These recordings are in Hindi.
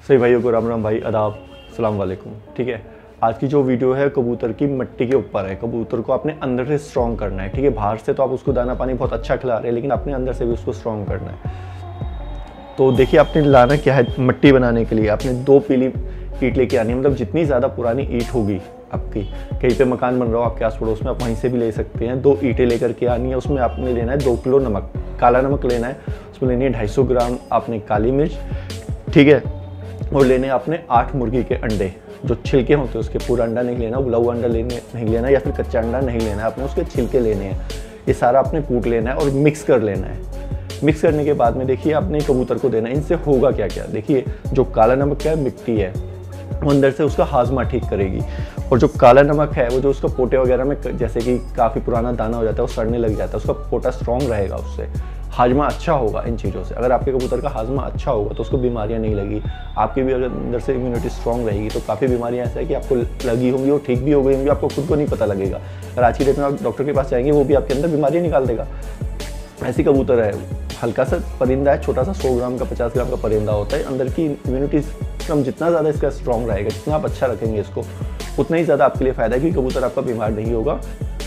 सभी भाइयों को राम राम भाई, आदाब, सलाम वालेकुम। ठीक है, आज की जो वीडियो है कबूतर की मिट्टी के ऊपर है। कबूतर को अपने अंदर से स्ट्रॉन्ग करना है। ठीक है, बाहर से तो आप उसको दाना पानी बहुत अच्छा खिला रहे हैं, लेकिन अपने अंदर से भी उसको स्ट्रॉन्ग करना है। तो देखिए, आपने लाना क्या है मिट्टी बनाने के लिए। आपने 2 पीली ईंट लेके आनी है। मतलब जितनी ज़्यादा पुरानी ईंट होगी आपकी, कहीं पे मकान बन रहा हो आपके आस पड़ोस में, आप वहीं से भी ले सकते हैं। 2 ईंटें लेकर के आनी है। उसमें आपने लेना है 2 किलो नमक, काला नमक लेना है। उसमें लेनी है 250 ग्राम आपने काली मिर्च। ठीक है, और लेने आपने 8 मुर्गी के अंडे, जो छिलके होते हैं उसके। पूरा अंडा नहीं लेना, उबला हुआ अंडा नहीं लेना, या फिर कच्चा अंडा नहीं लेना है। आपने उसके छिलके लेने हैं। ये सारा आपने कूट लेना है और मिक्स कर लेना है। मिक्स करने के बाद में देखिए आपने कबूतर को देना है। इनसे होगा क्या क्या, देखिए जो काला नमक है, मिट्टी है, वो अंदर से उसका हाजमा ठीक करेगी। और जो काला नमक है वो जो उसका पोटे वगैरह में, जैसे कि काफ़ी पुराना दाना हो जाता है, वो सड़ने लग जाता है, उसका पोटा स्ट्रॉन्ग रहेगा, उससे हाजमा अच्छा होगा इन चीज़ों से। अगर आपके कबूतर का हाजमा अच्छा होगा तो उसको बीमारियां नहीं लगी। आपकी भी अगर अंदर से इम्यूनिटी स्ट्रॉन्ग रहेगी तो काफ़ी बीमारियां ऐसा है कि आपको लगी होंगी, वो ठीक भी हो गई होंगी, आपको खुद को नहीं पता लगेगा। अगर आज की डेट में आप डॉक्टर के पास जाएंगे, वो भी आपके अंदर बीमारियाँ निकाल देगा। ऐसी कबूतर है, हल्का सा परिंदा है, छोटा सा 100 ग्राम का 50 ग्राम का परिंदा होता है। अंदर की इम्यूनिटी सिस्टम जितना ज़्यादा इसका स्ट्रॉन्ग रहेगा, जितना आप अच्छा रखेंगे इसको, उतना ही ज़्यादा आपके लिए फ़ायदा है कि कबूतर आपका बीमार नहीं होगा।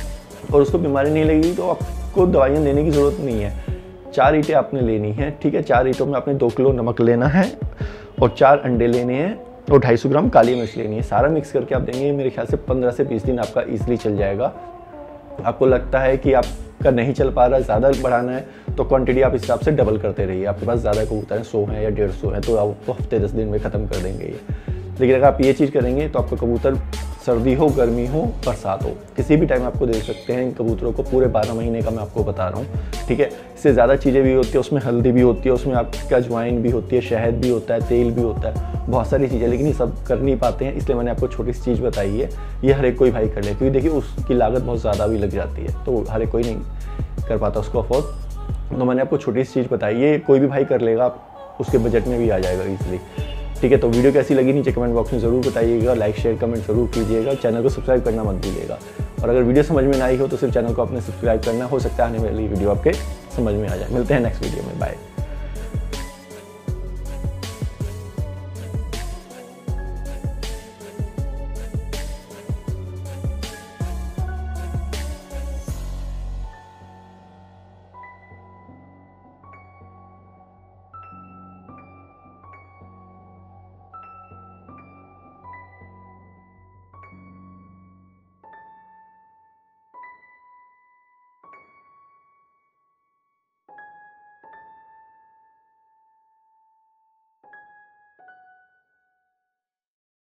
और उसको बीमारी नहीं लगेगी तो आपको दवाइयाँ देने की ज़रूरत नहीं है। 4 ईंटें आपने लेनी है। ठीक है, 4 ईंटों में आपने 2 किलो नमक लेना है और 4 अंडे लेने हैं और 250 ग्राम काली मिर्च लेनी है। सारा मिक्स करके आप देंगे, मेरे ख्याल से 15 से 20 दिन आपका ईजिली चल जाएगा। आपको लगता है कि आपका नहीं चल पा रहा है, ज़्यादा बढ़ाना है, तो क्वांटिटी आप इस हिसाब से डबल करते रहिए। आपके पास ज़्यादा कबूतर हैं, 100 हैं या 150 हैं, तो आप हफ्ते 10 दिन में ख़त्म कर देंगे ये। लेकिन अगर आप ये चीज़ करेंगे तो आपका कबूतर सर्दी हो, गर्मी हो, बरसात हो, किसी भी टाइम आपको दे सकते हैं इन कबूतरों को। पूरे 12 महीने का मैं आपको बता रहा हूँ। ठीक है, इससे ज़्यादा चीज़ें भी होती है, उसमें हल्दी भी होती है, उसमें आपका अजवाइन भी होती है, शहद भी होता है, तेल भी होता है, बहुत सारी चीज़ें, लेकिन ये सब कर नहीं पाते हैं। इसलिए मैंने आपको छोटी सी चीज़ बताई है। ये हर एक कोई भाई कर ले, क्योंकि देखिए उसकी लागत बहुत ज़्यादा भी लग जाती है, तो हर एक कोई नहीं कर पाता उसको अफोर्ड। तो मैंने आपको छोटी सी चीज़ बताई, ये कोई भी भाई कर लेगा, उसके बजट में भी आ जाएगा ईजिली। ठीक है, तो वीडियो कैसी लगी नीचे कमेंट बॉक्स में ज़रूर बताइएगा। लाइक शेयर कमेंट ज़रूर कीजिएगा। चैनल को सब्सक्राइब करना मत भूलिएगा। और अगर वीडियो समझ में ना आई हो तो सिर्फ चैनल को अपने सब्सक्राइब करना। हो सकता है आने वाली वीडियो आपके समझ में आ जाए। मिलते हैं नेक्स्ट वीडियो में, बाय।